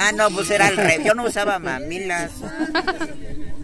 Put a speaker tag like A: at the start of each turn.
A: Ah, no, pues era al revés. Yo no usaba mamilas.